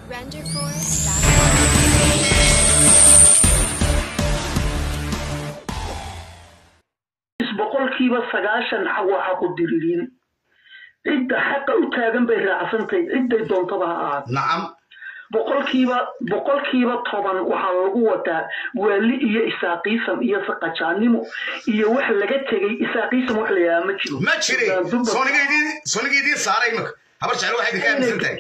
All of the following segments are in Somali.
boqolkiiba 90 xawa xaqu diririn cidda xaqa u taagan bay raacsantay ciday doontaba ah nacam boqolkiiba 10 waxa lagu wataa wali iyo isaaqiisam iyo saqajaanimo iyo wax laga tagay isaaqiisam wax la yaama jiro ma jire soonigeedii saaray marka habar jecel waxay ka aaminsantahay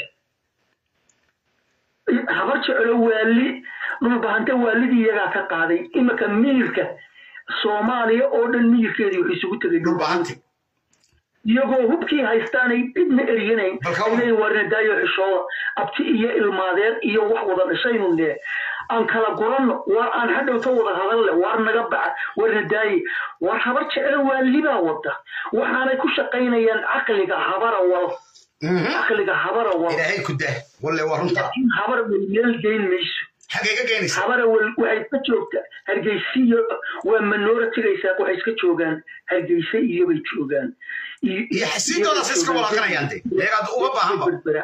habar jecel wali dhulbahanta walidii iyaga ka qaaday imaka miirka Soomaaliya oo dhan miirkeedii wuxuu isugu tagay dhulbahanta iyagoo hubkii haystaanay cidna eryanay inay warnadaayo xishooda abti iyo ilmaadeer iyo wax wada dhashaynu le aan kala goran war aan hadhowta wada hadal war naga bax warnadaayi war habar jecel waliba wada waxaanay ku shaqaynayaan aqliga habara wal ilaahay ku daa walle warunta habar meel geyn mayso xaqiiqa geenaysa habara waxay ka joogtaa hargeysiyo waa manoora tigaysaa waxay iska joogaan hargeysa iyo bay joogaan iyo xasiidooda iska walaaqanayaan deegaad uga baahan ba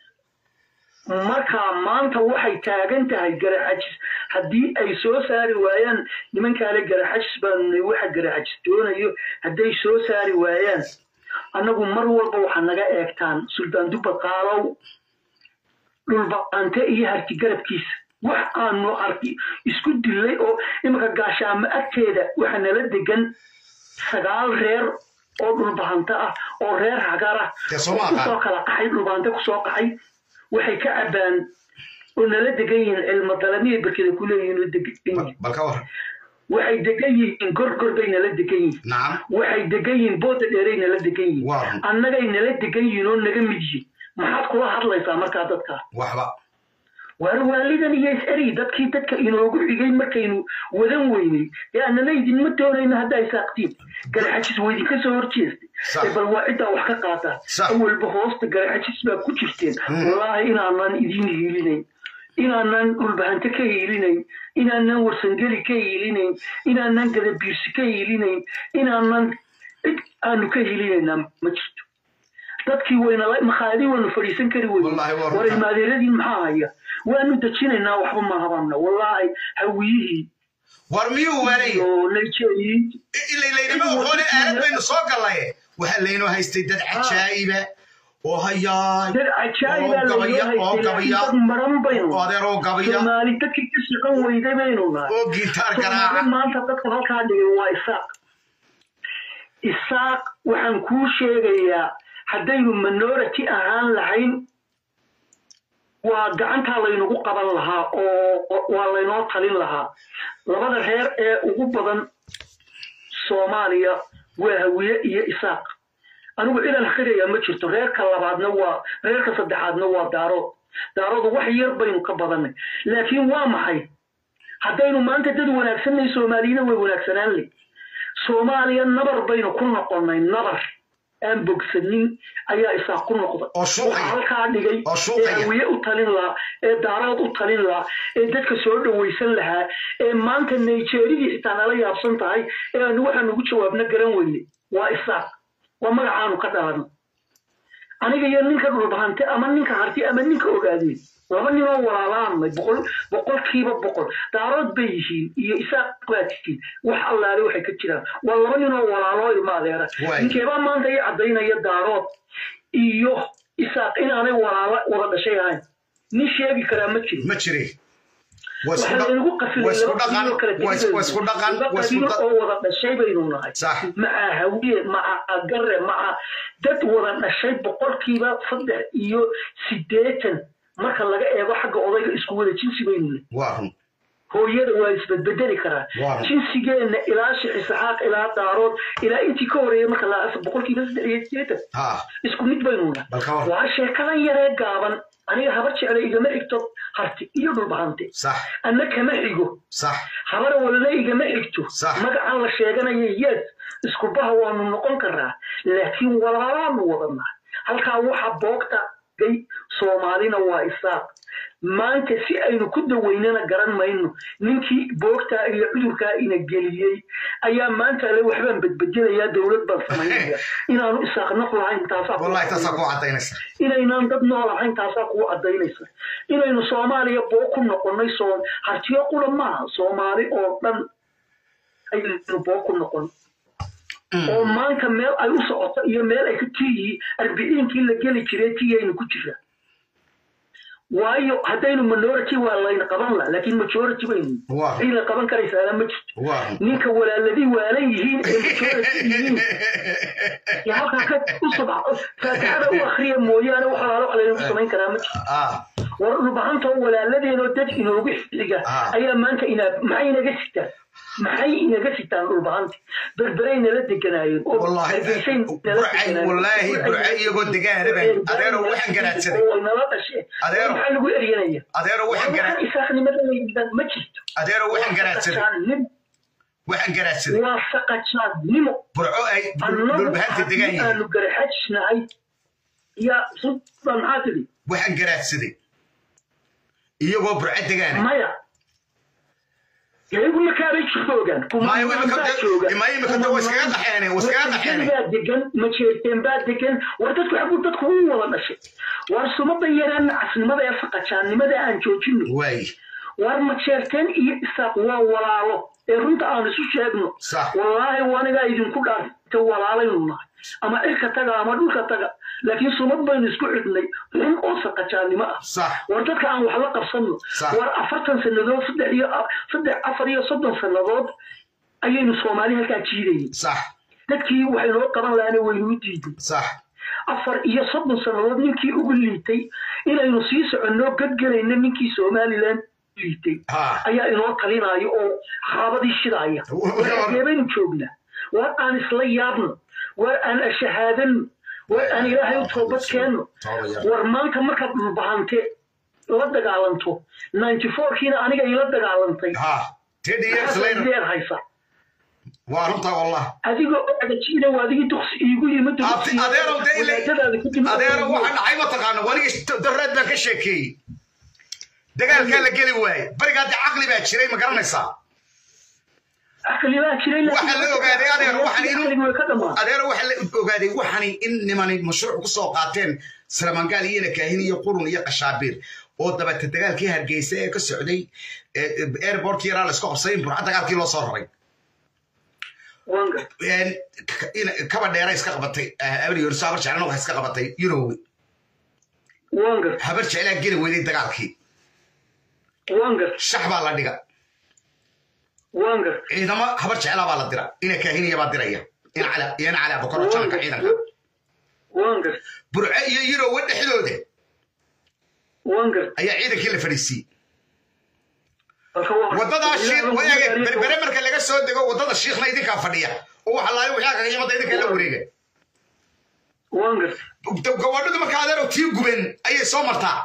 marka maanta waxay taagan tahay garaxajis haddii ay soo saari waayaan nimankaale garaxajis baan waxa garaxajis doonayo hadday soo saari waayaan annagu mar walba waxa naga eegtaan suldaan dubba qaalow dhulbaqante iyo harti garabkiisa wax aanu arki isku dilay oo imaka gaashaama agteeda waxa nala degan 9 reer oo dhulbahanta ah oo reer hagar ah soo kala qaxay dhulbahanta ku soo qaxay waxay ka cabaan oo nala degan yihiin cilmo dalamiye barkada ku leeyihiin oo degan balka war waxay degan yihiin gorgor bay nala degan yihiin naam waxay degan yihiin booda dheeray nala degan yihiin annagay nala degan yihiin oo naga mid yihiin maxaad kula hadlaysaa markaa dadka waxba war walidan iyo isari dadka inoogu xigay markaynu wadan weynay yaana idin ma doonayna hadda ay saaqtiin garaxajis weydii ka soo horjeestay bal waa cidda wax ka qaata awalba hoosta garaxajis baa ku jirteen wallaahi inaanan idin hiilinayn inaanan dhulbahanta ka hiilinayn inaanan warsangeli ka hiilinayn inaanan gadabiirsi ka hiilinayn inaanan cid aanu ka hiilinayna ma jirto dadkii weyna makhaadi waynu fadhiisan kari weyne war ilmaadeeradii maxaa haya waanu dajinaynaa waxba ma habana wallaahi hawiyihii war miyuu waray ilaynima oqooni aad baynu soo gallaye waxaa laynoo haystay dad cajaa'iba oo hayaay dad cajaa'iba oo gabaya oo adeer oo gabaya Soomaali dadkii ka shaqan weyday baynu nahay oo giitaar garaaca maanta dadka halkaa dhigay waa isaaq waxaan kuu sheegayaa haddaynu minority ahaan lahayn waa gacantaa laynagu qaban lahaa oo waa laynoo talin lahaa labada reer ee ugu badan Soomaaliya waa hawiye iyo isaaq anigu ilaa akhriya ma jirto reerka labaadna waa reerka saddexaadna waa daaroodu wax yar baynu ka badanay laakiin waa maxay haddaynu maanta dad wanaagsanay Soomaaliyeed way wanaagsanaan leh Soomaaliya nabar baynu ku noqonay nabar aan bogsanin ayaa isaaq ku noqday oo halkaa dhigay hawiye u talin lahaa ee daarood u talin lahaa ee dadka soo dhawaysan lahaa ee maanta Nigeria xitaa nala yaabsan tahay ee aanu waxaan ugu jawaabna garan weyne waa isaaq waa magacaanu ka dhalan aniga iyo ninka dhulbahante ama ninka harti ama ninka ogaadey laba nin oo walaalaan boqolkiiba boqol daarood bay yihiin iyo isaaq qaadistiin wax allaale waxay ka jiraan waa laba nin oo walaalo ilmaadeera ninkeeba maanta ay cadeynaya daarood iyo isaaq inaanay walaalo wada dhashay ahayn nin sheegi karaa ma jiro واسكو دقن ودا دشاي baynu nahay ma hawiye ma agarre ma dad wada dhashay boqolkiiba 3 marka laga eego xagga odayga isku wada jinsi baynu nahay hooyada waa isbedbedeli karaa jinsigeena ilaa Isxaaq ilaa Daarood ilaa intii ka horeeyay marka la boqolkiiba 3 isku mid baynu nahay waa sheekadan yaree gaaban aniga habar jecel igama xigto harti iyo dhulbahante anna kama xigo habar walna igama xigto magacan la sheeganayo yes isku baha waanu noqon karaa laakiin walaalaanu wadana halka waxa boogta soomaalina waa isaaq maanta si aynu ku daweynana garan mayno ninkii boogtaa iyo cudurkaa ina geliyey ayaa maanta le waxbaan bedbedelayaa dowlad baan samaynaya inaanu isaaqnaq lahayn inaynaan dad nool ahayn taasaa kugu caddaynaysa inaynu soomaaliya boog ku noqonnay hartiyo qula maaha soomaali oo dhan aynu boog ku noqon oo maanta meel ay u socoto iyo meel ay ka tiyihi 40kii la geli jiray tiyaynu ku jira waayo haddaynu minority waa layna qaban laha laakiin majority baynu ayna qaban karaysaa ma jirto ninka walaaladii waalan yihiin ee majority yihiin ya halkaa ka u sabco faatixada u akhriya mooyaane wax alaalo laynagu samayn karaa ma jirto war dhulbahantoo walaaladeenoo dad inoogu xiga ayaa maanta maxay inaga sitaan dhulbahanti berberayna la deganaayeen wallaahi burca iyagoo degaanabaan adeero waxaan garaadsaday nala dhashee maxaa lagu eryanaya isaaqnimada layidaan ma jirto adeero waxaan garaadsaday waa saqajaadnimo burco ay dhulbahanta degaan yihiin aanu garaxajisnahay yaa sultan maxaa tidhi waxaan garaadsaday iyagoo burca degaana maya يقول لك هذا شوغان ما يمكن واسكا قحينه دقن ما جيرتين بعد دقن وردتك حبوا تدخلون ولا ماشي ورسمه بينان عسنمده يا فقشان نمده aan joojino way war ma jeerteen iyo isaaq waa walaalo ee runta aan isu sheegno wallahi waniga idin ku dhaafto walaalayna ama ilka taga ama dhulka taga laakiin sumad baynu isku xidhnay in oo saqajaanimo ah war dadka aan wax la qabsano war 40 sanadood 30 sanadood ayaynu Soomaali halka jiiday dadkii waxay loo qaban lahayn way u diiday 30 sanadood ninkii ugu liitay inaynu sii socono gadgalayna ninkii Soomaaliland liitay ayaa inoo talinayo oo xaabadii shidaaya waxaynu joognaa war aan isla yaabno war aan shahaadan war aan ilaahay u toobad keeno war maanta markaad dhulbahante la dagaalanto 94kiina aniga ila dagaalantay 10 years later haysa وارنتا والله أديكو أديكينا وأديكي تخص يقول لي متى أديرو ديلي أديرو واحد عيبة تقانا وليش درد بك الشيكي دقال كان لقيلي واي بريقا دي عقلي بقى شري مقرن يصاب عقلي بقى شري واحد اللي وقادي أديرو وحني إني ماني مشروع قصة وقاتين سلمان قال ينا كاهيني يقولون يقى شابير ودبت الدقال كي هرقيسي كالسعودي ايربورت يرى لسكوب صين برعا دقال كي لو صرري كبر ديرا iska qabatay abri yar saabar jaclan wax iska qabatay yurowi habar jaclan geli weeyay dagaalkii shaxba la dhiga ciidama habar jaclan baa la dira ina kaahiniya baa diraya ina cala bokor janka ciidanka burca iyo yurowi dhexdooda ayaa ciidankii la fadhiisay wadada shiiq wayaga berbere marka laga soo dego wadada shiiqna idinka fadhiya oo waxa la yahay waxa qiimada idinka la wareegay gabadhu marka adeero tii guben ayay soo martaa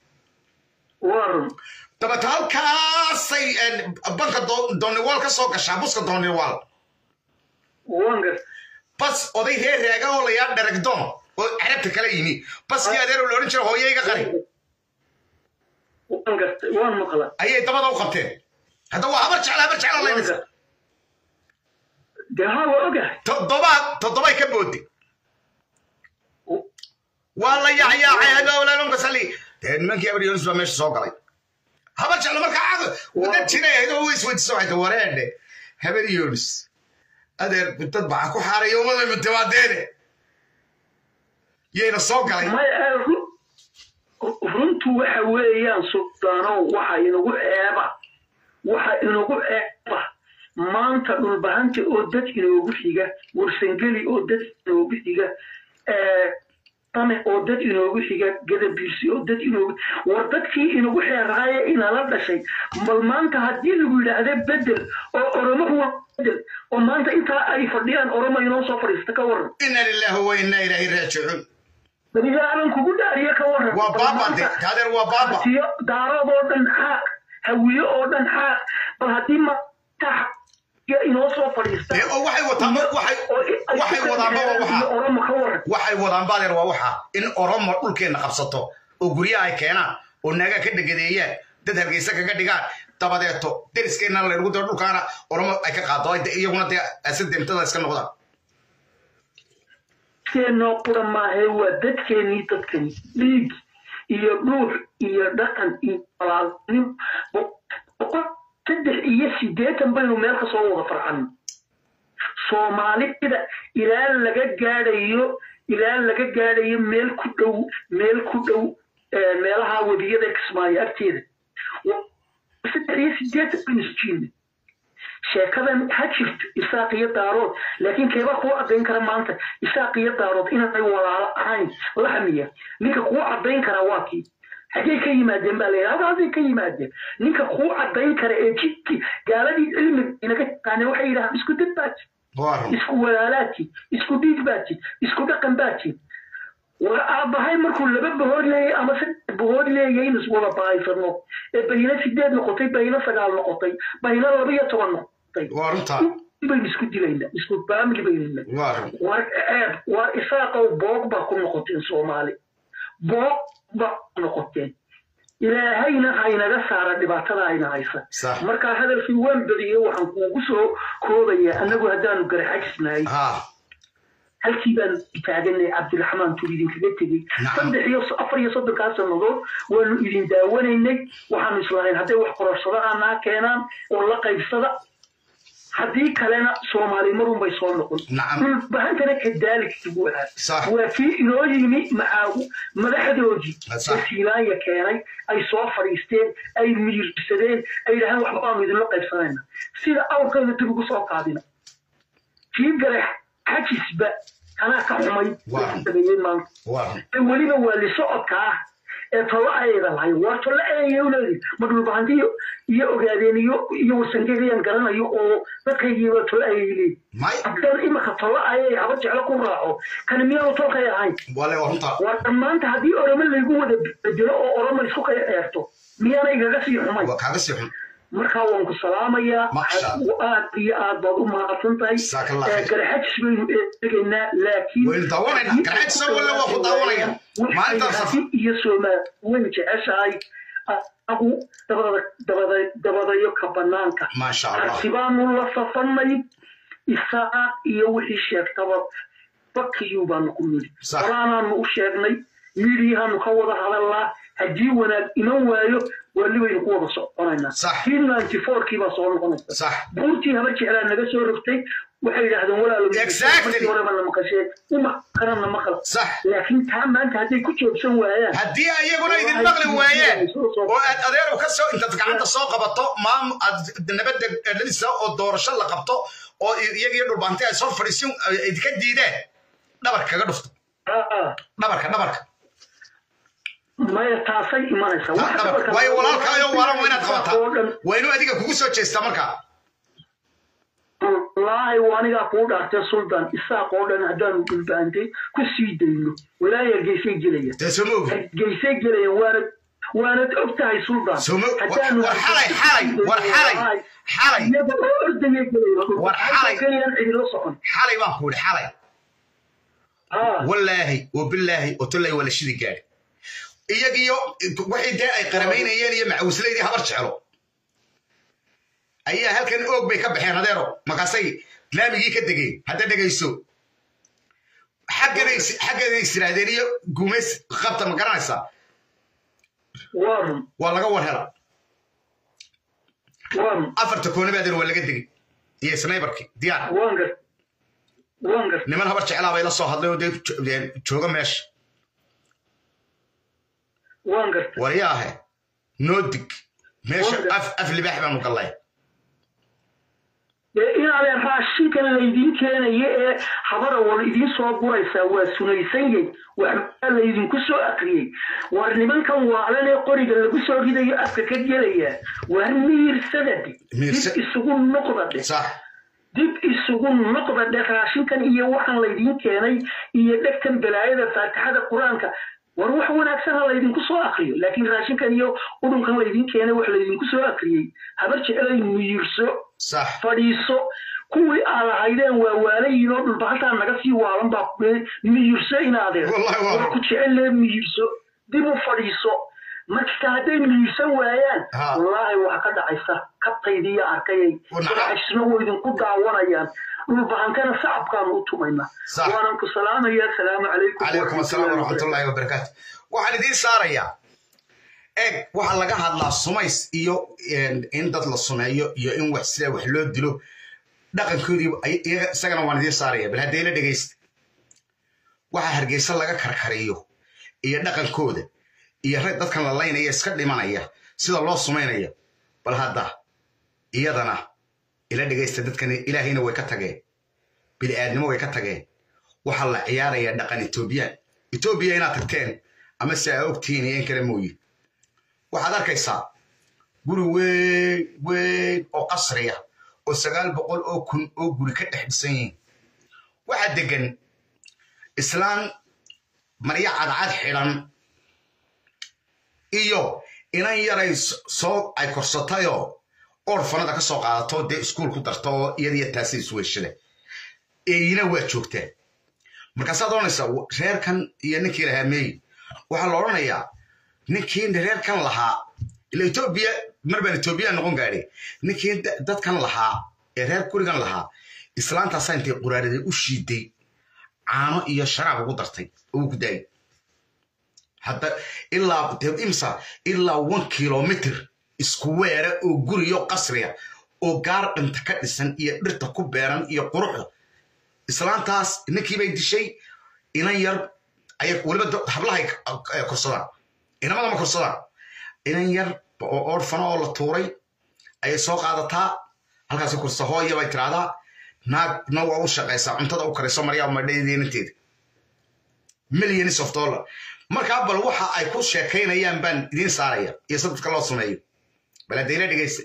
halkaasay banka dooniwal ka soo gashaa buska dooniwal bas oday reer reega oo la yaa dharagdoon oo carabta kala yimi baskii adeero la oran jiray hooyayga qari ayay dabada u qabteen hadda waa habar jecla laynaysa toddobay ka boodi waa la yaacyaacay hadowlalonka sali nimankii abri yunus baa meesha soo galay habar jecla markaa caado wada jiray aydoo isweydiiso waxay wareedhe habar yunus adeer dad baa ku xaaray umada mutawaadeene yayna soo galay runtu waxa weeyaan sultaano waxa inagu eeba maanta dhulbahanta oo dad inoogu xiga warsangeli oo dad inoogu xiga tame oo dad inoogu xiga gadabiirsi oo dad inoogu war dadkii inagu xeeraaye inala dhashay bal maanta haddii lagu yidhaahda bedel oo oromo bedel oo maanta intaa ay fadhiyaan oromo inoo soo fadhiista ka waran inna lillahi wa inna ilayhi raajicuun baniaadan kugu dhaariye ka waran waa baabade taadeer waa baaba daarood oo dhan xaaq hawiye oo dhan xaaq bal haddii matax inoo soo fadhiista oo waxay wadaan baadeer waa waxa in oromo dhulkeena qabsato oo guryaha ay keenaan oo naga ka dhagadeeyaan dad hargeysa kaga dhigaan dabadeeto deriskeena la ugu daro dhulkaana oromo ay ka qaado iyaguna dee asademtada iska noqdaan keeno qura maahe waa dadkeenii dhiig iyo dhuux iyo dhaqan iyo walaalnim 380 baynu meel ka soo wada farxan Soomaalida ilaa laga gaadhayo meel ku dhow meelaha wadiyada Kismaayo agteeda 380 baynu sheekadan hajirto isaaqiyo daarood laakiin keeba ku cadeyn kara maanta isaaqiyo daarood inay walaalo ahayn lahmiya ninka ku cadeyn kara waa kii hadii ka yimaadeen baa leeyahay hadii ka yimaadeen ninka ku cadeyn kara ee jidki gaaladii cilmi inaga qaane waxay yiraahdaan isku dibbaad isku walaalaati isku dhiigbaati isku dhaqan baati وأبهاي مركو لبب لي أما سد بهور لي ينس ولا باي فرنو بينا سداد نقطي بينا سجال نقطي بينا ربيع توان نقطي وارنتا بين مسكوت لينا مسكوت بامل بيننا وإساق وبوق بكون نقطين سومالي بوق نقطين إلى هينا جسارة دبعتها هينا عيسى مركا هذا في وين بديه وحنكون قصو كوبيا أنا جهدان وجرحك سناي هل كيبان يتعجلني عبد الرحمن تريدين كبتدي صدق أفر يصدق هذا النظر وإنه يدين داوني إنك وحن إسرائيل هذا وحقر صدق أنا كينان والله قيد صدق هذيك لنا سومالي مرون بيصور نقول نعم بهنتنا كذلك تقولها وفي نوجي معه مدح دوجي وسيلايا كيناي أي صوفر يستين أي ميرسدين أي لهن وحقام يدين لقيد صدقنا سيدا أول قيد تبقوا صوت قادنا في جرح حكي سبا أنا كحمي تبين مان ولي بولي صوت كاه طلع أيضا هاي وطلع يولي مدلو بعندي يوجدين يوسنجيان كرنا يو بكي وطلع يلي أبدان إما كطلع أي عبد على كوراعه كان مياه طلع هاي ولا وانتا وأما أنت هذه أرمل اللي جوه الجلاء أرمل سوق يأرتو مياه يجلسي حمي وكعبسي حمي مركاون كسلامية وآد ما تنتهي قرحتش بينا لكن ويلدورنا قرحتش ولا هو دورنا ما أنت يسوع ما وين جالساي أبو دبض يكبرناك ما شاء الله سبحان الله صفني إساء يوحي الشيخ تبض بكيوبا نقولي ورانا نوشيرني ميريها نخوض على الله هجيونا إنوايو واللي بينقوه بصقنا صح فينا 94 كيف صورنا صح بورتي هبتي على النبي رفتي وحيد هذا ولا لو exactly ولا ما كشيء وما كرنا ما خلص صح لكن كان ما انت هذه كنت بسوي وياه هدي ايغنا يدين مقلي وياه ادير كسو انت gacanta soo qabato maam nabad lisa oo doorasho la qabto oo iyaga dhul baantay ay soo fariisin idinka diideen dhabarka kaga dhufto dhabarka ما يتعصي ما يسوي واي ولا كايو ولا وين تقطع وينو اديك كوغو سو جيستا marka والله وانا اقول احتى سلطان اساق ودن ادان بالبانتي كسيدينو ولا يجيسي جليه تسمو جيسي جليه وانا اقتاي سلطان حتى حالي حالي ما هو حالي والله وبالله وتلي ولا شيء قال iyagiyo waxay daa ay qarameynayeen iyo macawsleedii habar jecelo ayaa halkan oog bay ka baxeen adeero maqasay laamigii ka degay hadda dhageyso xagga israadeen iyo gumeys qabta ma garanaysa waa laga war hela afarta koonabaadeen waa laga degay iyo sniperkii diyaar niman habar jeclaa bay la soo hadlay oo jooga meesha ورياه نودك ماشي أف اللي بحبه مقلّي. إن على الراشين كان الذين كان حضر والذين صابوا يسوى سنيسين وعمل الذين كسوا أقري ورنمن كان وعلى قرية اللي كسوا كده يأفك كجلية وهمير سدد السجون نقطة صح دب السجون نقطة ده راشين كان يوحنا الذين كان يدكتن بالعيادة فاتحة القرآن وروح وناكسن الله يدين كسو أخري لكن راشين كان يو ودون كان الله يدين كينا وحلا يدين كسو أخري هبرش إلي ميرسو صح فريسو كوي على عيدين ووالي ينور البحثة نغسي وعلم باقبين ميرسو إنادير والله والله وكوش إلي ميرسو ديبو فريسو marka haday miisan waayaan wallahi waxa ka dhacaysa kabtaydiya arkay waxna weydin ku daawanayaan dhulbaankana shacabkaan u tumayna waan ku salaamaya salaamu calaykum asalaam wa rahmatullahi wa barakatuh waxaan idin saarayaa waxa laga hadlaa sumays iyo in dad la sumeeyo iyo in wax sida wax loo dilo dhaqankoodii isagana waan idin saaraya bal haddii la dhageysto waxa hargeysa laga karkariyo iyo dhaqankooda iyo rag dadkan la laynaya iska dhimanaya sida loo sumeynaya bal hadda iyadana ila dhageysta dadkan ilaahayna way ka tageen bini'aadnimo way ka tageen waxa la ciyaaraya dhaqan Itoobiya inaad tagteen ama si ay ogtiin in kale mooyee waxaad arkaysaa guri weyn oo qasriya oo 900 oo kun oo guri ka dhex dhisan yihiin waxa degan islaan marya cadcad xidhan iyo inan yaray soo ay korsatayo orfanada ka soo qaadato de iskuul ku darto iyadii taasi isweeshade ina waa joogtaa markaas doonaysa reerkan iyo ninkii lahaa meey waxa la oranayaa ninkii reerkan lahaa ila Itoobiya marba Itoobiya noqon gaaray ninkii dadkan lahaa ee reer kurigan lahaa islaanta saantay quraarada u shiiday caano iyo sharaab ugu dartay oo ku daay حتى إلا إمسا إلا 1 كيلومتر إسكوير أو غوريو قصرية أو غار أنت كدسن يدرت كوبيران يقرح إسلام تاس إنك يبي شيء إنا ير أي ولا حبلها كرسلا إنا ما كرسلا إنا ير أورفنا ولا توري أي سوق هذا تا هل كاسو كرسها هو يبي ترادا نوع وشقيسا أنت ده أكرسا مريم مدينة تيد millions of dollars marka bal waxa ay ku sheekeynayaan baan idin saaraya iyo sababta loo sameeyo bal adeena dhageysta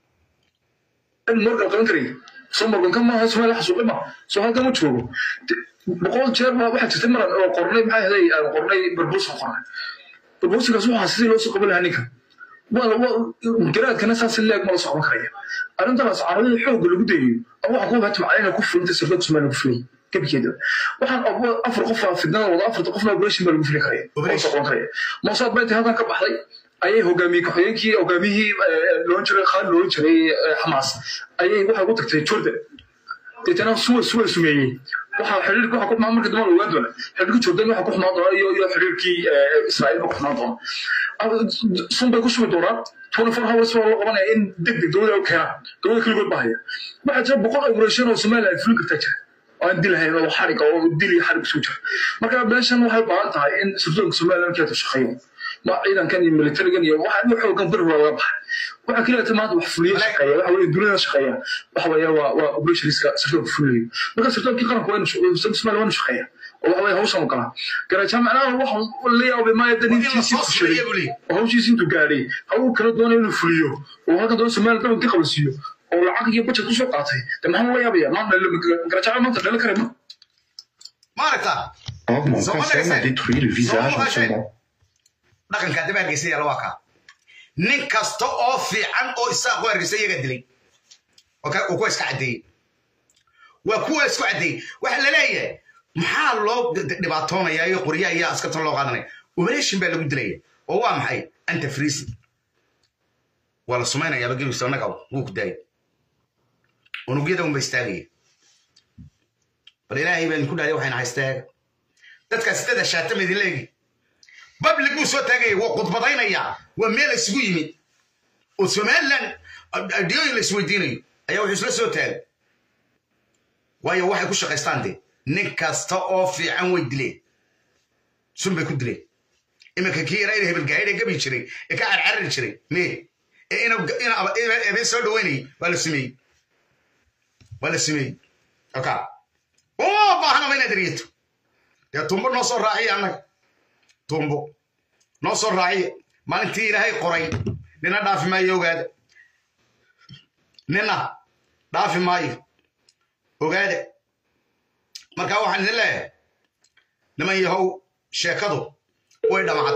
marka country somalia kama hasma xasuuqma soo halka ma joogo boqol jeer waxa jirta maran oo qornay maxay ahayd aan qornay barbuuska kaas waxa sidii loo soo qabanay ninka wala garaadkana saas leeg ma la socon karaya arintaas carada xoog lagu dayo waxa ku baad macayna ku fulinta sirdoon Soomaaliya ku fulay كبكيدو waxaan afar qof fidnada wada afar qof ma operation bal gufri kare oo kare ma soo bayti halkan ka baxday ayay hogaamiye ku xigeenkii hogaamiyihii loo jiray Khalid loo jiray Hamas ayay waxa ugu tagtay Jordan deetana sumeeyay waxa xiriirka waxa ku maamulka damaal uga doona xiriirka Jordan waxa ku xumaan doona iyo xiriirkii Israa'iil ku xumaan doona sunbay ku soo dooraan 24 hours oo loo qabanay in degdeg dowladda ka dowladda kaligood baahaya waxa jira boqol operation oo Soomaaliya ay fulin kartaa aan dilahayn oo xariga oo dili xarig soo jira marka beeshan waxay baahan tahay in sirdoonka Soomaaliland ka shaqeeyo ma ciidan kan iyo military-gan iyo waxa uu xoogan bir wada baxay waxa kaliya timaad wax fuliyo shaqeeya waxa weeye dunida shaqeeya waxa weeye waa operationiska sirdoonka fuliyo marka sirdoonka qaranku waa inuu Soomaaliland shaqeeya oo waxa weeye hawshan kala garaaja macnaha waxa la yaabay ma yadaniintiisa ku shaqeeya oo hawshiisa intuu gaaray hawo kala doonay inuu fuliyo oo halka doon Soomaaliland ka qabsiyo oo lacag iyo budget u soo qaatay maxaa la yaabaya ma garaaja ma tadala kare ma aragta mon cancer m'a détruit le visage en ce moment dhaqanka dabaarkiisa yaa loo ka nin kasta oo fiican oo isaaq wargisa iyaga dilay oo ku iska cadeeyay waa kuwa isku cadeeyay waxa la leeyahay maxaa loo dhibaatoonaya iyo qoriyaha iyo askarta loo qaadanay operation baa lagu dilay oo waa maxay anta freeze wala sumeynaya bagiisu sanaga wuu ku daayay ونقيده ومبيستاغي بالله يبان كل هذه وحين هيستاغ dadka sida shaatama idin leegi public uu soo tagay waa qodbadaynaya waa meel isugu yimid oo Soomaaliland adiyo la isweydiinayo ayaa wuxuu isla soo taagay waayo waxay ku shaqaystaan nin kasta oo fiican way dileen sunbay ku dileen imika kiira ay hebel gaayay gabi jiray ee ka carcar jiray ina soo dhaweynay wala sameey okay oo baahna ma inadriyto يا تومبو نوصل راعي عنك تومبو نوصل راعي ما انت هاي قري لنا دافي ما يوغاد لنا دافي ما يوغاد marka waxaan leeyahay niman yahow sheekadu وين معك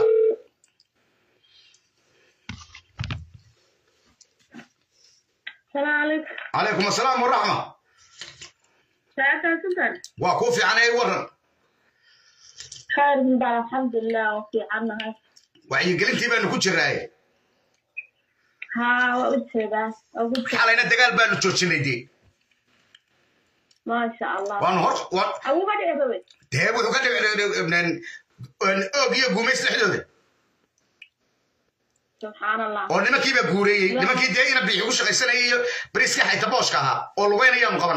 السلام عليكم. عليكم السلام والرحمة. ساعتها سلطان. وكوفي عن أي ورن. خير من بعد الحمد لله وفي عنها. وعي قلتي بأنه كنت راي. ها وأبتدى. حالنا دجال بأنه تشوفني دي. ما شاء الله. وأنا أبو بدي أبوي. تهبو وكذا ابن أبي قوميس لحدوده. سبحان الله. oo nimankii ba guureeyay nimankii deeyna bixiyo u shaqaysanayay bariiska xayta booska ahaa oo lugeynaya qaban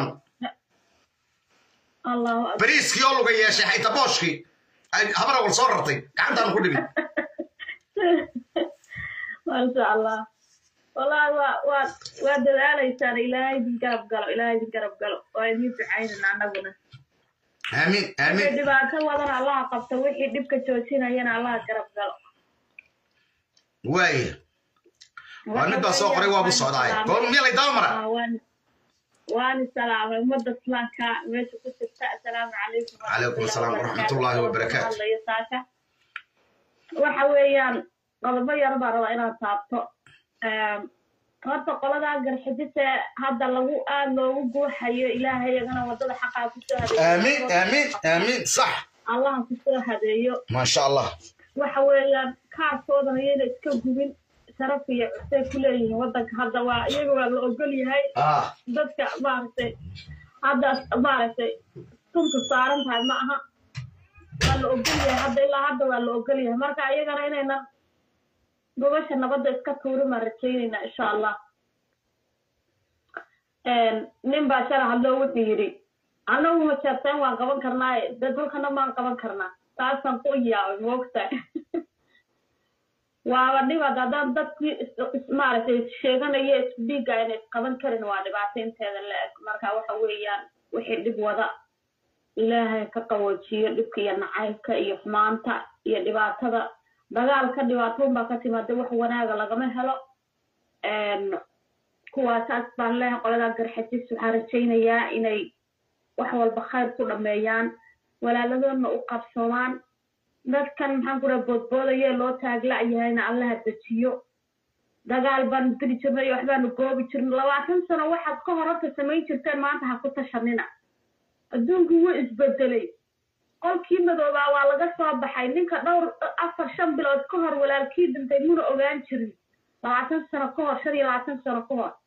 Allahu akbar bariiskii oo luga yeeshay xayta booski ay habara wal soo rartay gacantaan ku dhigay ma sha Allah wallahi waa dadaalaysan ilaahay din garab galo oo idin fiicayna anaguna aamin aamin dhibaato wadan Allah qabto wixii dhibka joojinayana Allah garab galo واي وانا بس اقري وابو السعوداي قول ميلي دامره وان السلام مد اسلامك ماشي كنت السلام عليكم عليكم السلام ورحمه الله وبركاته الله يسعدك waxa weeyaan qalbo yar baa raba inaad taabto horta qolada garxidisa hadda lagu aad loogu gooxayo ilaahay agana wadada xaqaa ku soo hadeeyo aamin aamin aamin صح allah ku soo hadeeyo ما شاء الله waxa weeyaan kaarkoodana iyada iska gubin sharaf iyo cusay ku leeyihiin wadanka hadda waa iyaga waa la ogol yahay dadka maaragtay hadda maaragtay sunta saaran tahay ma aha waa la ogol yahay hadda ilaa hadda waa la ogol yahay marka iyagana inayna gobasha nabadda iska tuuri ma rajaynayna insha allah nin baa sharax hadloo wuxuu yidhi annagu ma jeerteen waan qaban karnaaye dad dhulkana maan qaban karnaa taasaan ku yaabay moogtahay waaba dhibad haddaan dadkii maaragtay sheeganaya isku dhiigga inay isqaban karin waa dhibaato inteeda la-eg marka waxa weeyaan wixii dhib wada ilaahay ka qawoojiyo dhibka iyo nacaybka iyo xumaanta iyo dhibaatada dagaalka dhibaatoon baa ka timaada wax wanaaga lagama helo kuwaasaas baan leeyahay qolada garxajis waxaan rajaynayaa inay wax walba khayr ku dhameeyaan walaaladooda u qabsoomaan dadkan maxaan ku dhahay boodboodaya loo taagla'yahayna allaha dejiyo dagaal baan diri jirnay waxbaanu goobi jirnay 20 sano waxaad ka horta samayn jirteen maanta ha ku tashanina adduunku wuu isbedelay qolkii madoobaa waa laga soo baxay ninka dhowr 4-5 bilood ka hor walaalkii dhintay muna ogaan jirin 20 sano ka hor 25 sano ka hor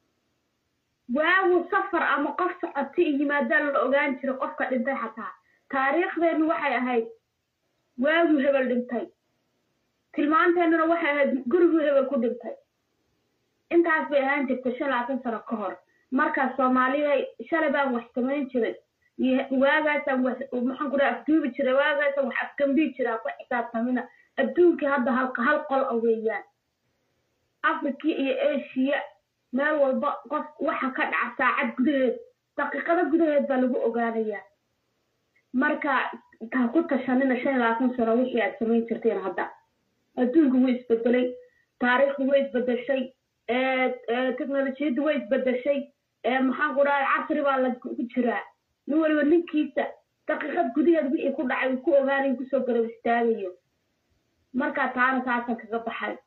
waagu safar ama qof socotay yimaadaan la ogaan jiray qofka dhintay xataa taariikhdeenu waxay ahayd waagu hebel dhintay tilmaanteennuna waxay ahayd gurigu hebel ku dhintay intaas bay ahaan jirtay 25 sano ka hor markaa Soomaaliya shalay baan wax samayn jiray waagaasaan maxaan ku dhahay afduubi jiray waagaasaan wax afkambi jiray ku xisaabtamina adduunka hadda hal qol weeyaan Afrika iyo Asia meel walba qof waxa ka dhaca saacad gudaheed daqiiqada gudaheed baa lagu ogaanayaa marka ta ku tashanina 25 sano wixii aad samayn jirteen hadda adduunku wuu isbedelay taariikhdu way isbedeshay teknolojiyadu way isbedeshay maxaan ku dhahay casri baa la ku jiraa nin waliba ninkiisa daqiiqad gudaheed wixii ku dhacay ku ogaanay ku soo garab istaagayo marka taana taasan kaga baxay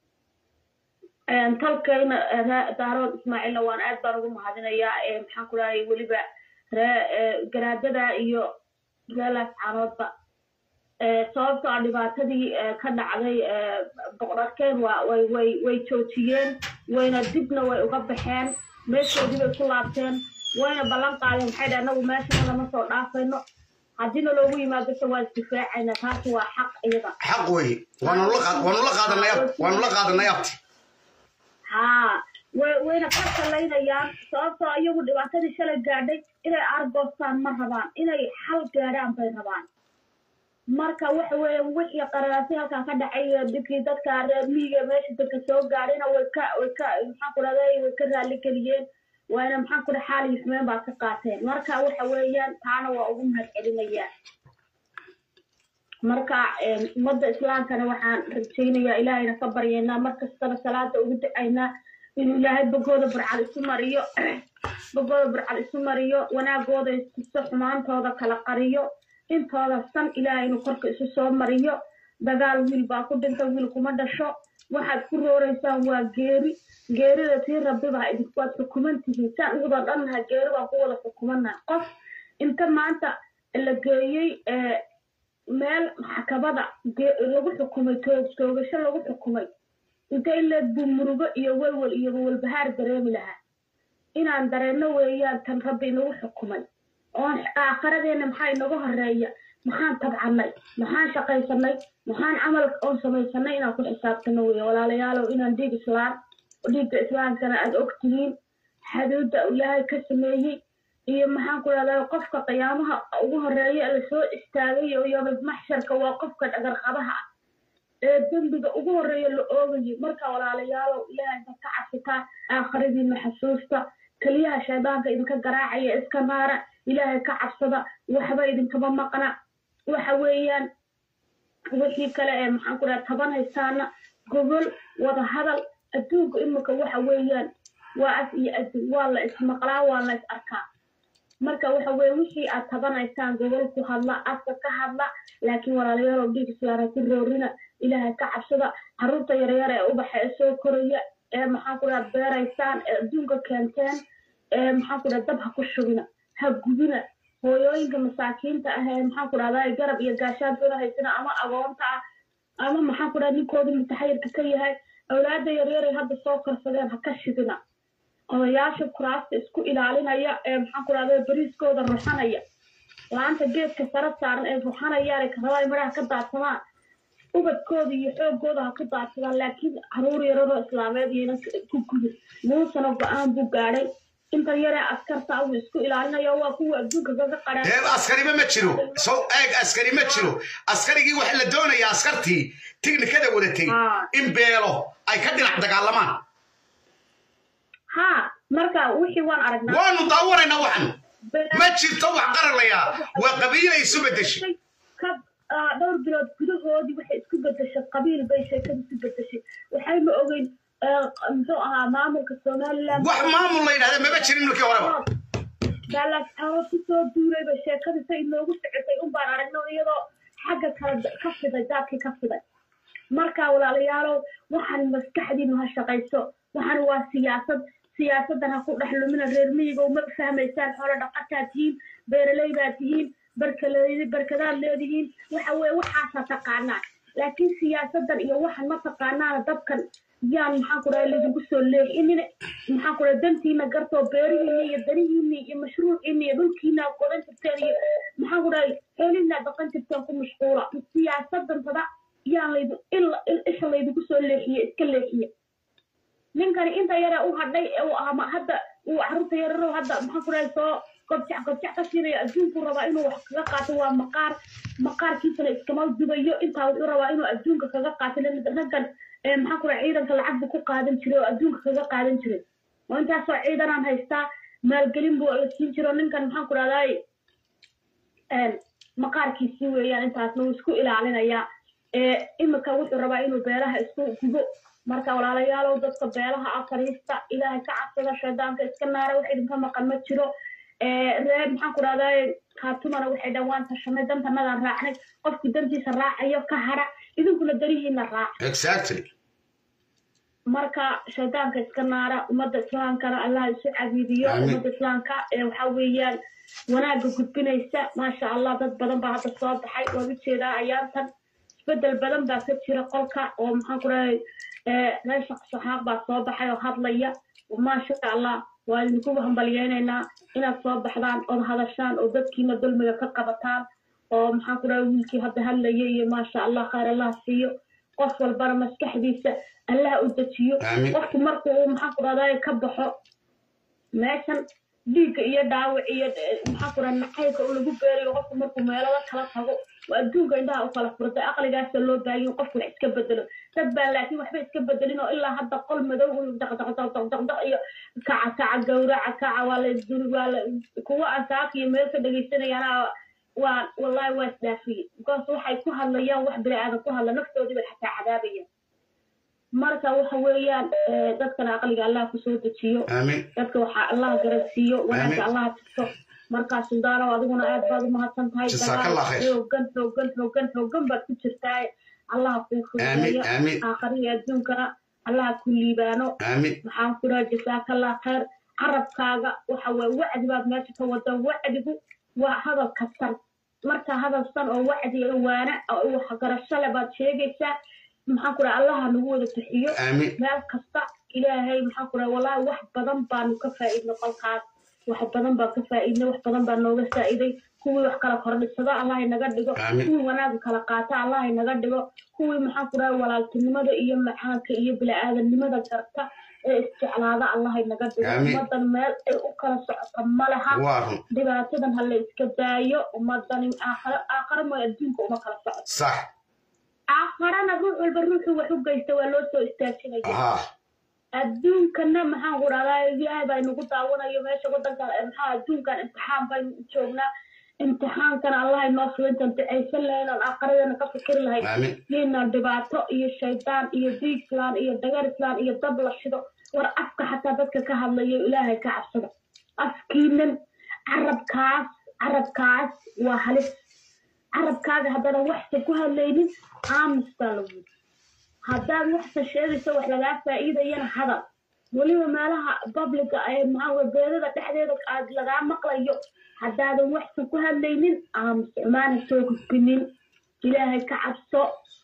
talkayna daarood Ismaaciil waan aad baan ugu mahadinayaa maxaan ku dhahay waliba garaadada iyo reelaas caanoodba sababtoo ah dhibaatadii ka dhacday boqorkeen way joojiyeen wayna dibna way uga baxeen meeshoodii bay ku laabteen wayna ballan qaadeen maxay dhahay anagu meesha lama soo dhaafayno haddina loogu yimaado waa isdifaacayna taasi waa xaq iyaga xaq wey waanu la qaadanay ها وين قصة لينا يا صوت أيوة دبعت هذه شلة قاعدة إلى أربعة مرحبا إلى حل قاعدة بين ربان مركا وحي قراراتها كان عي دكتور كار مية ماشي تكسو قاعدين وكا محاكل هذا وكذا لكليين وأنا محاكل حالي يسمين بعد قاتين مركا وحويا تعالوا وأقومها العلمية مركا مدة إسلام كان وحان رجينا يا إلهي نصبر ينا مركا صلاة وقدعينا إن إلهي بقود برعال السمريو وانا قود السحمان توضا كالقريو إن توضا السن إلهي نقرق إسسو مريو dagaal wiil baa ku dhinta wiil kuma dhasho waxaad ku rooraysaan waa geerida tii rabbi baa idinku waad xukumantihiin saan ugu dhannaha geeri baan ku wada xukumanaha qof inta maanta la geeyey meel maxkamada lagu xukumay toogasho lagu xukumay inta ileed buu murugo iyo walwal iyo walbahaar dareemi lahaa inaan dareenno weeyaan tan rabbi inagu xukumay oon aakhiradeenna maxaa inaga horeeya maxaan tabcanay maxaan shaqaysanay maxaan camal oon samaysanay inaan ku xisaabtano weeye walaalayaalow inaan dhiigga islaamkana aad ogtihiin xaduudda ilaahay ka sameeyey iyo maxaan ku dhahdaa qofka qiyaamaha ugu horeeya la soo istaagay oo yawmal maxsharka waa qofka dhagarqabaha ee dembiga ugu horeeya la oogayay marka walaalayaalow ilaahay ka cabsataa aakhiradiina xasuusta kaliyaha shaydaanka idinka garaacaya iska naara ilaahay ka cabsada waxba idinkama maqna waxa weeyaan wixii kale ee maxaan ku dhahaa tabanaysaana gobol wada hadal adduunka imika waxa weeyaan waa af iyo adin waa la ismaqlaa waa la is arkaa marka waxa weeye wixii aad tabanaysaan gobol ku hadla afka ka hadla laakiin walaalayaal dhiig islaana ku roorina ilaahay ka cabsada carruurta yaryar ee ubaxa ee soo koraya ee maxaan ku dhahaa beeraysaan ee adduunka keenteen ee maxaan ku dhahaa dab ha ku shubina ha gubina hooyooyinka masaakiinta ah ee maxaan ku dhahdaa garab iyo gaashaan doona haysana ama agoonta ah ama maxaan ku dhahaa ninkooda mutaxayirka ka yahay awlaada yaryar ay hadda soo korsadeen ha ka shidina odayaasha kuraasta isku ilaalinaya ee maxaan ku dhahdaa bariiskooda ruxanaya laanta geedka sare saaran ee ruxanayaan ee karabaa midhaha ka daadsamaan ubadkooda iyo xoogooda ha ku daadsadaan laakiin caruur yararoo islaameed iyana ku gudin muusana go-aan buu gaadhay inta yaree askarta uu isku ilaalinaya waa kuwa adduunka kaga qareen askariba ma jiro soo eeg askari ma jiro askarigii waxa la doonayaa askartii tiknikada wadatay in beelo ay ka dhinac dagaalamaan ha marka wixii waan aragnaa waanu daawanaynaa waxan ma jirto wax qaralayaa waa qabiilay isu bedeshay dhowr bilood gudahoodii waxay isku bedeshay qabiil bay sheekada isu bedeshay waxayna ogeyn muxuu ahaa maamulka somaliland wax maamul la yidhahda maba jirin markii horeba dalaasxaabo kusoo duulay bay sheekada say inoogu socotay un baan aragno iyadoo xagga kale ka fiday daadkii ka fiday marka walaalayaalow waxaan maskaxdiinu ha shaqayso waxaan waa siyaasadan ha ku dhex lumina reer miyiga uma fahmaysaan xoolo dhaqataa tihiin beeraleydaa tihiin barkadaad leedihiin waxa weye waxaasa taqaanaa laakiin siyaasadan iyo waxan ma taqaanaana dabkan yaan maxaan ku dhahay laydinku soo leexinine maxaan ku dhahay dantiina gartoo beerihiina iyo danihiina iyo mashruuciina iyo dhulkiina qodan jirteen iyo maxaan ku dhahay xoolihiina dhaqan jirteen ku mashquula siyaasadan tada yaan isha laydinku soo leexiye iska leexiye ninkani inta yare u hadhay ama hadda uu carruurta yararo hadda maxaan ku dhahay soo gobjac ka siinayo adduunku rabaa inuu wax kaga qaato waa maqaarkiisana iskama dubayo intaa wuxuu rabaa inuu adduunka kaga qaato raggan maxaan ku dhahay ciidanka lacag buu ku qaadan jiray oo adduunka kaga qaadan jiray oo intaasoo ciidanaan haystaa maalgelin buu la siin jiro ninkan maxaan ku dhahdaay maqaarkiisii weeyaan intaasna wuu isku ilaalinayaa imika wuxuu rabaa inuu beelaha isku gubo marka walaalayaalow dadka beelaha ah fariista ilaahay ka cabsada shaydaanka iska naara wax idinka maqan ma jiro reer maxaan ku dhahdaay kaatumana waxay dhawaan tashanay dantanadaan raacnay qofkii dantiisa raacayo ka hara idinkuna darihiina raaca marka shaydaanka iska naara ummadda islaamkana allah isu cabiidiyo ummadda islaamka waxaa weeyaan wanaagga gudbinaysa maasha allah dad badan baa hadda soo baxay waan ujeedaa ayaantan isbedel badan baa ka jira qolka oo maxaan ku dhahay reer shaqsaxaaq baa soo baxay oo hadlaya maasha allah waa idinku hambalyeynaynaa inaad soo baxdaan ood hadashaan oo dadkiina dulmiga ka qabataan oo maxaan ku dhahay wiilkii hadda hadlaya iyo maasha allah khayr allah siiyo qof walbana maskaxdiisa allah u dejiyo qofku markuu maxaan ku dhahday ka baxo meeshan dhiigga iyo dhaawac iyo maxaan ku dhahay nacaybka uu lagu beerayo qofku markuu meelada kala tago waa adduunka indhaha u kala furtay aqligaasa loo baahiyo qofku wax iska bedelo dad baa laakiin waxba iska bedelin oo ilaa hadda qol madow daqdaqdaqdaqdaq iyo kaca gawraca kaca waa la kuwa asaaka iyo meel ka dhegaysanayaan wallahi waa isdhaafiyey because waxay ku hadlayaan wax bini aadan ku hadla naftoodii bay xataa cadaabayaan marka waxa weeyaan dadkana aqliga allah kusoo dejiyo dadka waxaa allah garansiiyo wanaagga allah tuso markaa suldaanow adiguna aad baad u mahadsan tahay dagaal xoogan baad ku jirtaa الله كوفر آمين آخرية الدنيا الله كل بانو آمين محام كنا جزاك الله خير عرب كاغا وحوى وعد باب ماشي كودا وعده وهذا كسر مرتا هذا الصن أو وعد وانا أو حجر الشلبات شيء محام كنا الله نقول تحيو ما كسر إلهي محام كنا والله واحد بدن بانو كفائد نقلقات واحد بدن بان كفائدنا واحد بدن بان نوجس إيدي كوي وحكلا خرج الصداع الله ينقدقه كوي وناقي كلا قاطع الله ينقدقه كوي محام كنا ولا التنمذ إيام محاك إيام بلا آذن النمذ كرتا استعلاء الله ينقدقه ومدن مال أكل صعق ملها دبعتنا هلا إسكدايو ومدن آخر ما يدينك وما كلا صعق صح آخرنا البروح وحب يستوى لوسو استاشين الدون كنا محا قرالا يجي باي نقول تعاونا يمشي قدام محا الدون كان امتحان باي نشوفنا امتحان كان الله ينصر انت عيسى لنا الآخرين نكفكر لها لنا دبعتو إيه الشيطان إيه ديك فلان إيه دقار فلان إيه دبل الشدو ورأفك حتى بدك كهلا إلهي كعبسنا أسكينا عرب كاس وحلف عرب كاس هذا وحدة كهلين عام استلوي هذا وحدة شيء سوى لها فائدة ين هذا ولي ما لها بابليك معه بيرد تحديدك لها مقليو هذا وحدة كهلين عام ما نسوق سكنين إلهي كعبسو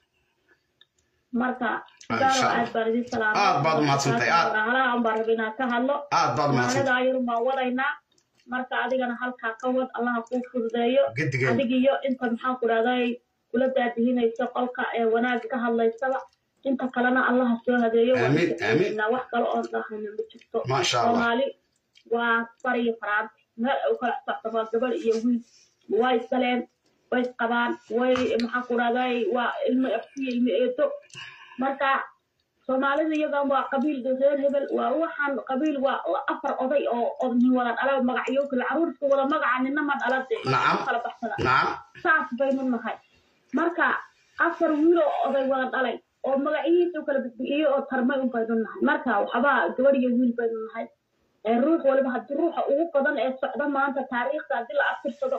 مركا قالوا أكبر دي سلام بعض ما سنتي هلا أمبر بنا كهلا بعض ما سنتي أنا داير ما ودينا مركا أدينا هالك كود الله كوفر دايو أديجيو أنت محاكو داي ولا تأتينا يسقلك وناك كهلا يسوا أنت كلنا الله سوى دايو آمين وحكا الله نبتشتو ما شاء الله مالي وفري فراد ما أكل تحتفظ قبل يومي واي سلام ويس قبان وي محاكو داي والمؤفي المئتو مركا Soomaalida iyaga waa qabiil reer hebel waa waxaan qabiil waa afar oday oo min wada dhalay magacyo kala caruurta wada magacanina ma dhalatay kala baxsada saas baynu nahay marka afar wiil oo oday wada dhalay oo magaciisa kala bixiyay oo tarmay u baynu nahay marka waxba gabadh iyo wiil baynu nahay ruux waliba hadii ruuxa ugu badan ee socda maanta taariikhda hadii la afirsado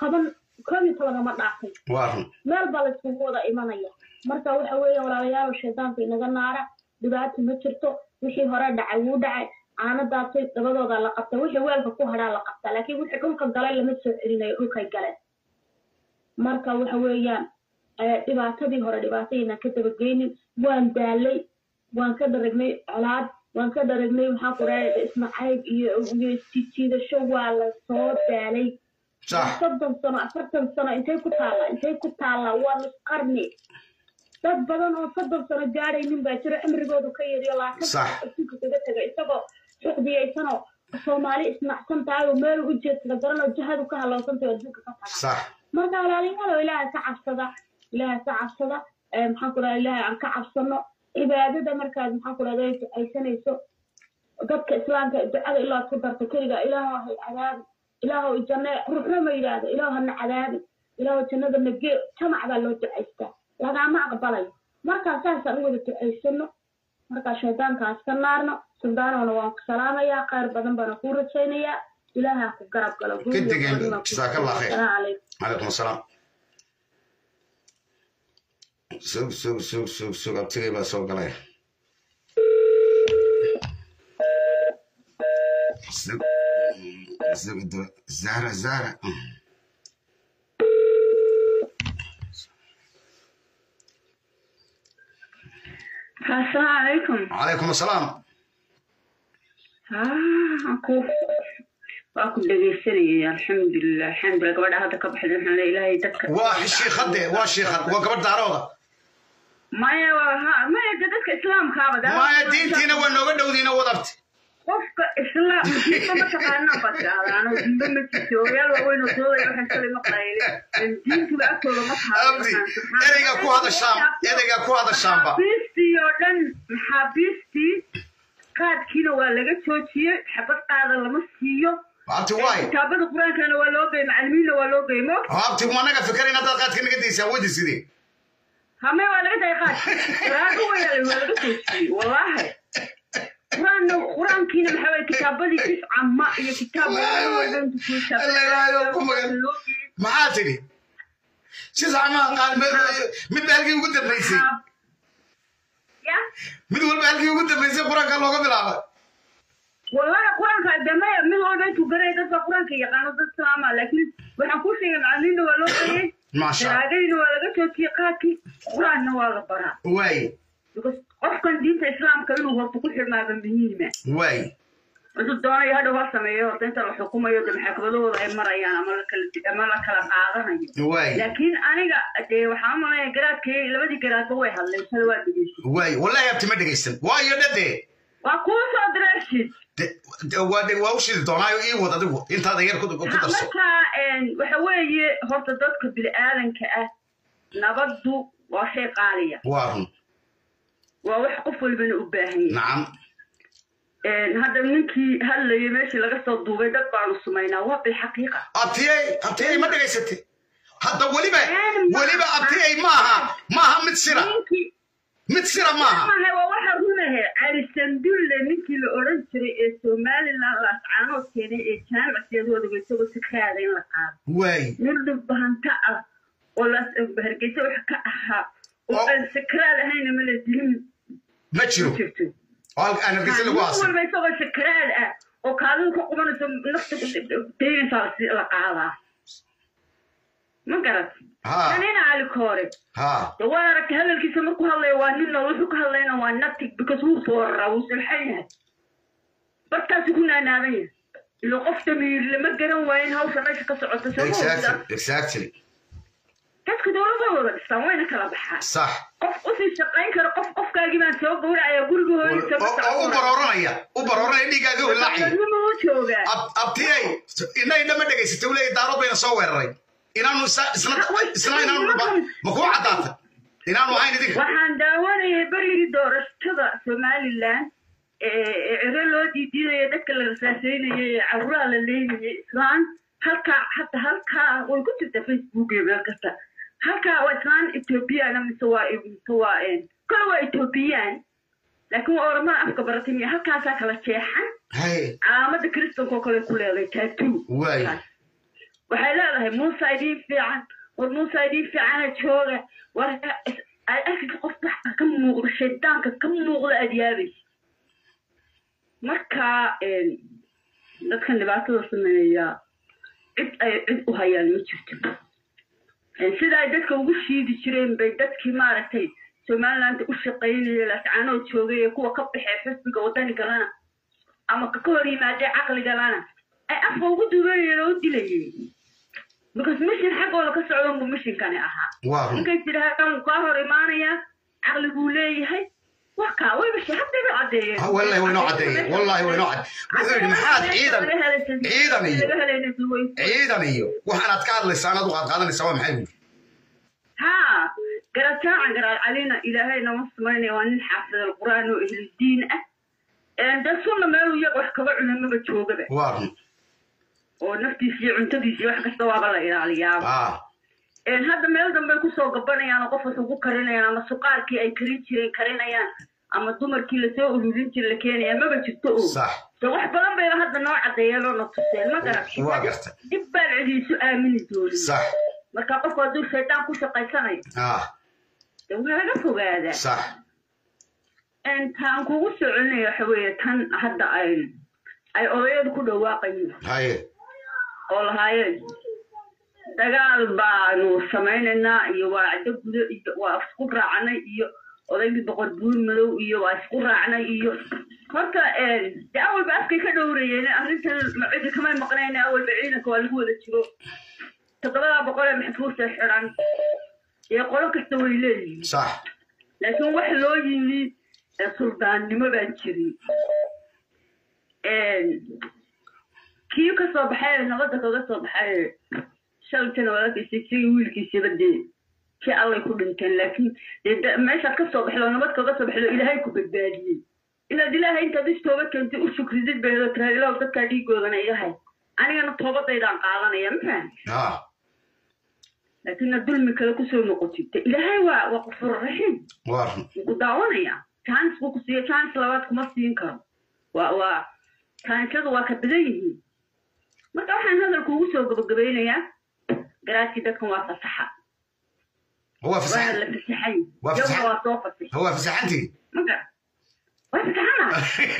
10 ma dhaafay meel baa la isku wada imanaya marka waxa weeye walaalayaal shaydaanka inaga naara dhibaato ma jirto wixii hore dhacay wuu dhacay aanadaasay dabadooda la qabtay wixii weelka ku hadhaa la qabtaa laakiin wixii dhulka galay lama soo celinayo dhulkay galeen marka waxa weeyaan dhibaatadii hore dhibaatayna ka dabageynin waan daalay waan ka daragnay colaad waan ka daragnay maxaa ku raayay ismacayb iyo jiidasho waa la soo daalay soddon sano 40 sano intay ku taala waa qarni dad badan oo 30 sano gaaraynin baa jira cimrigoodu ka yariyo laakiin inta kaga tagay isagoo xuqdiyaysanoo Soomaali isnacsan tahay oo meel u jeedada garano jahadu ka halowsan tahay adduunka ka tahay صح marka walaalayaal ilaahay ka cabsada maxaan ku raayay ilaahay aan ka cabsano cibaadada markaad maxaan ku raayay aysanayso dadka islaamka ducada ilaa ku darto kaliya ilaahay cadaab ilaahay janna ruuxna ma yiraahdo ilaahana cadaab ilaahay jannada nagee jamacda loo duceystaa lagama aqbalay marka saas aan wada duceysano marka shaydaankaas ka naarno suldaanona waan ku salaamayaa qaar badan baan ku rajaynayaa ilaahay ku garab galo جزاك الله خير عليكم السلام سوق ابتغي بقى سوق عليه زهرة السلام عليكم وعليكم السلام واكو دغيسني الحمد لله قبل هذا كبخد احنا لا اله يدك waa sheekh waa gabadh daarooda ما dadka islaamka abada ma diintiina waa nooga dhowdiina wadabti qofka islaam ma taqaana fadhiyaano dinba ma jirto yaal waa weyn oo soo waxaan kale ma qaylay diintu la akolo ma tahay ereyga ku hadashaanba bistiyo dhan maxaabisti qaadkiina waa laga joojiyay xabad qaada lama siiyo abti waay kitaabada quraanka waa loo geeyay macallimiina waa loo geeyay abti ma naga fikirina dad qaadka naga diisa wadi sidii hame waa laga day qaad raadu waa laga joojiyay wallahi quraankiina maxaa way kitaabadii tisca ma iyo kitaabada waa dhan ku maxaa tiri si sax ma qaan mid halkii ugu dambeysay ya mid walba halkii ugu dambeysay quraanka looga bilaabay والله قرآن كدمية من هو ده تجري ده قرآن كي يقانو ده سلامة لكن بنقول شيء معلين ولا شيء ما شاء الله هذين ولا ده تشيقاتي قرآن ولا برا واي because أفكار دين الإسلام كانوا هو تقول حر ما بنبهينه واي بس الدنيا هذا هو سميه وتنت الحكومة يودم حكمه أي مرة يعني أمرك عادنا واي لكن أنا قد وحامل قرأت كي لما دي قرأت هو يحلل سلوات بيجي واي والله يا بتي ما دقيسن واي يددي وأقول صدرشت وأوشي دونايو إيه وضعه أنت هذا غير كده marka waxa weeye horta dadka bini'aadanka ah nabaddu waa shay qaaliya waa wax qof walba u baahan yahay nacam hadda ninkii hadlayay meeshii laga soo duubay dad baanu sumaynaa waa bil xaqiiqa abtiyay ma dhageysatay hadda waliba abtiyay maaha mid sira maaha waa waxa rumahay Ali Sandulle ninkii la oran jiray ee Soomaaliland la ascaano keenay ee jaamacadooda isagoo si khaaday la qaado way nirdu bahanta ah oo la hargeysa wax ka ahaa oo aan sakraad ahayn ma la dilin ma jiro aan hargeysa lagu aasay wal isagoo sakraad ah oo kaalin ku qubanayso nafta deegaanka la qaadaa ما قرأت. أنا على كوري. دوارة كهذا الكيس مركو هلا وانينا وشوك هلا وانتك because هو صورة وسلحيها. بس كنا نامين. لو قفت مير لما جرى وين هاو سمعت كسر التسمع. Exactly. كاس كدولة صورة سوينا كلا بحال. صح. قف الشقين كلا قف كاجي ما سوى بقول يقول هو يسمع. وبرورنا إني قاعد أقول لا. أبتيي إننا ما دقيس تقولي دارو بين صور الري. inaanu isla inaanu ma ku cadaatay inaanu ahayn idin waxaan daawanayay barigii doorashada Somaliland ee loo diiday dadka la rasaasayay carruur la leeyahay islaan halka way ku jirtaa Facebook iyo meel kasta halka waa islaan Ethiopian ama waa kala waa Ethiopian laakiin waa orama afka baratay halkaas kala jeexan calaamada kristanka kale ku leedahay tattoo way waxay leedahay Muuse idin fiican jooga war ay qof ka muuqdo shaydaanka ka muuqdo adyaabay marka dadkan dhibaatada sameeya cid u hayaan ma jirto sida ay dadka ugu shiidi jireen bay dadkii maaragtay Somaliland u shaqeynayay laascaano joogay kuwa ka baxay xisbiga wadani galana ama ka hor yimaadey caqliga lana ay afka ugu duubayeen oo dilayeen because mission xaq oo la ka socdo mission kan aha markay tiraahdo ka hor imaanaya caqligu leeyahay waka way bishii hadda bay cadeeyeen wallahi way noo cadeeyeen wallahi way noo cadeeyeen maxaad ciidan iyo waxaad ka hadlaysaa aad u qaadanaysaa waa maxay ha garataan garaa calina ilaahayna ma sameeyay waa nin xaafid al-quraan oo ahli diin ah dadkuna meel iyaga wax kaga cunamaba joogaba waa oo naftiisa cuntadiisa wax kasta waa la ilaaliyaa hadda meel dambe ku soo gabanayaan qof ugu karinayaan ama suqaarkii ay karinayaan ama dumarkii la soo ururin jiray la keenaya ma jirto oo sax wax badan bay hadda noo cadeeyeen oo tuseen ma garabshay waa garta dib baan cidiisu aamini doonin sax marka qof haduu shaytaan ku shaqaysanayo waa laga fogaadaa sax intaan kugu soconayo waxa weeye tan hadda ay odayadu ku dhawaaqayeen haye oo lahaayeen dagaal baanu samaynaynaa iyo waacdo gudo iyo waa isku raacnay iyo odaygii boqor buur madow iyo waa isku raacnay iyo horta awal ba afkay ka dhowrayeen arrintan macidi kama maqnayna awal ba ciidanka waa lagu wada jiro 700 maxfuus xiran iyo qolo kasta way leeyihiin sax laakiin wax loo yimi suldaannimo baan jirin kii ka soo baxay nabadda kaga soo baxay shaltan walaalkiisii wiilkiisii badee kii alla ku dhinteen laakiin meesha ka soo baxdo nabad kaga soo baxdo ilaahay ku badbaadiyay inaad ilaahay inta distooba keentay u shukridid beedo tiraahdo dadka dhiigoodana ilahay anigana toobadaydaan qaadanaya ma fahmi laakiin dulmi kale ku soo noqotay ilaahay waa qofur raxiim ku daawanaya chance ku siiyo chance labaad kuma siin karo waa chance waa ka badan yihiin marka waxaan hadalku ugu soo gabagabeynayaa garaadkii dadkan waa fasaxa هو فسحان ولا فسحان وفسحان يوم وصوفة هو فسحانتي وفسحان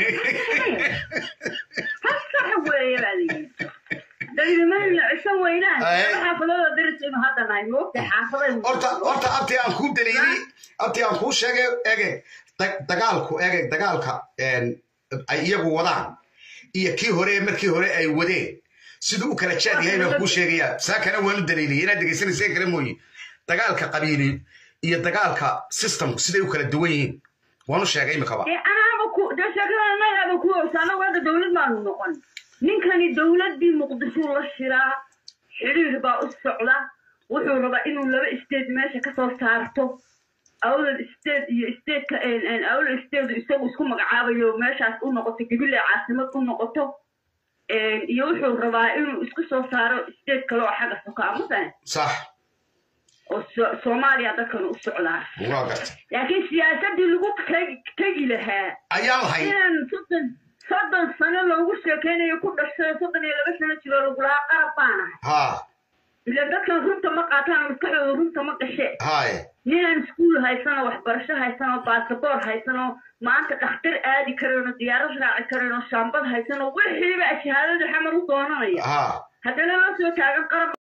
فسح ويا بعدين دليل ما سويناه حافظوا درس إنه هذا ما يموت حافظين horta abti aan ku daliilay abti aan ku sheegay eeg dagaalka ay iyagu wadaan iyo kii hore markii hore ay wadeen sidoo u kala jaad yahay baan ku sheegaya saakana waan daliilay inaad dhageysanaysaa kala mooyee dagaalka qabiili iyo dagaalka system siday u kala duwan yihiin waanu sheegay imika ba ana ku shakada ma haba ku sana wada dawlad ma noqon ninkani dawladii muqdisho la shiraa xiriir baa u socda wuxuu rabaa inuu laba state meesha ka soo saarto awlad state iyo state ka awlad state isagu isku magacaabayo meeshaas u noqoto gabile caasimad u noqoto iyo wuxuu rabaa inuu isku soo saaro state kale oo xaga soka amsan sax oo Soomaaliya dadkan u socdaa waa gartay laakiin siyaasadii lagu tagi lahaa ayaa lahayd soddon sano loogu sheekeynayo ku dhashay 32 sano jiro lagu lahaa qarab baana ha ila dadkan runta ma qaataan maskaxdooda runta ma gashe hay ninaan iskuul haysano waxbarasho haysano baasaboor haysano maanta dhakhtar aadi karano diyaarad raaci karano shaambad haysano wixiiba shahaadada xamar u doonanaya ha haddana la soo taagan qarab